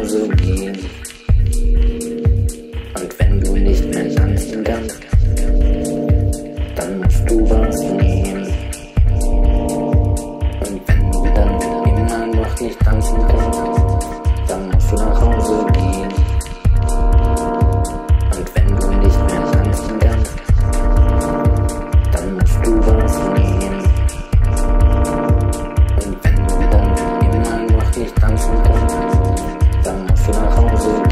Hause gehen. Und wenn du nicht mehr tanzen kannst, dann musst du was nehmen. Und wenn du dann immer noch nicht tanzen kannst, dann musst du nach Hause gehen. Und wenn du nicht mehr tanzen kannst, dann musst du was nehmen. Und wenn du dann immer noch nicht tanzen kannst, dann musst du nach Hause gehen.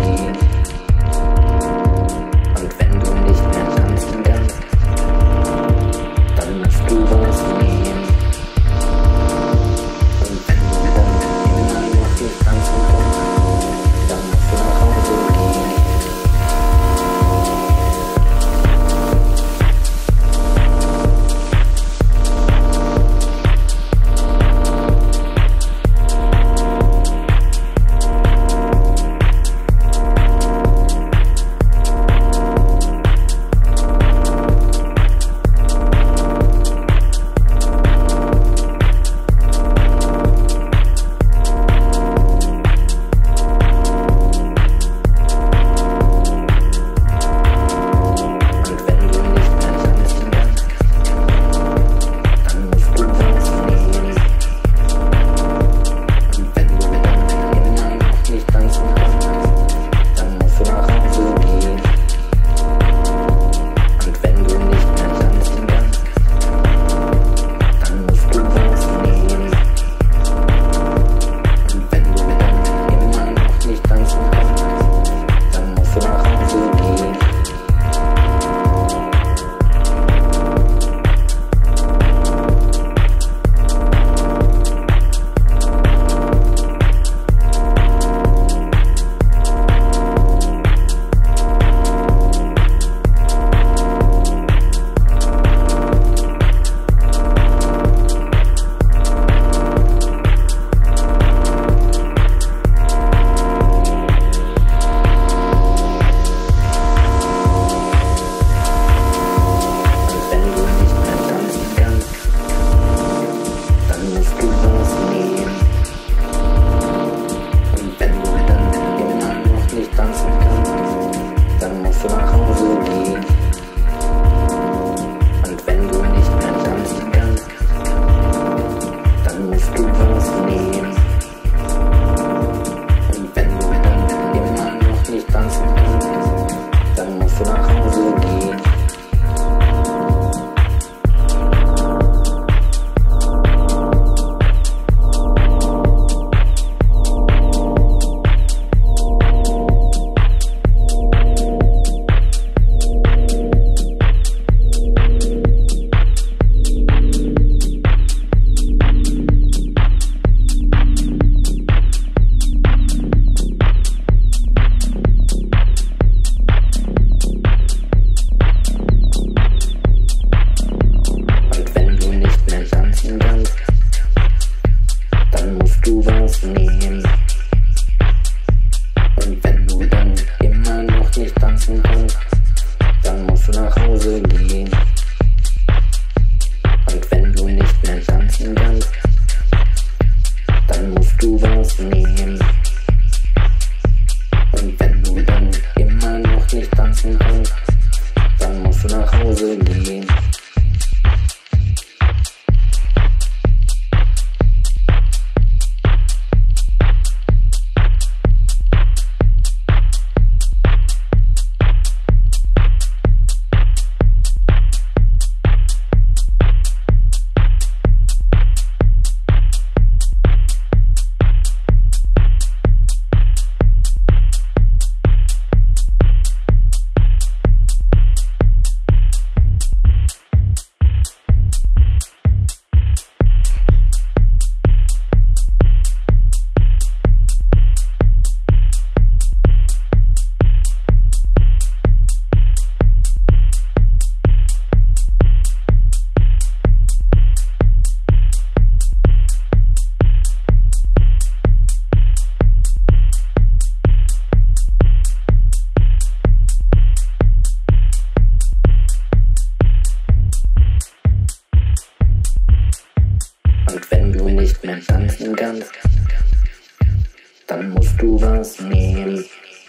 dann musst du was nehmen.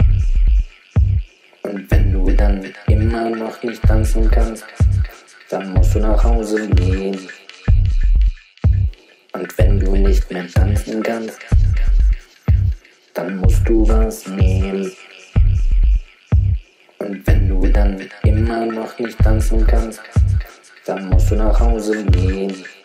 Und wenn du dann immer noch nicht tanzen kannst, dann musst du nach Hause gehen. Und wenn du nicht mehr tanzen kannst, dann musst du was nehmen. Und wenn du dann immer noch nicht tanzen kannst, dann musst du nach Hause gehen.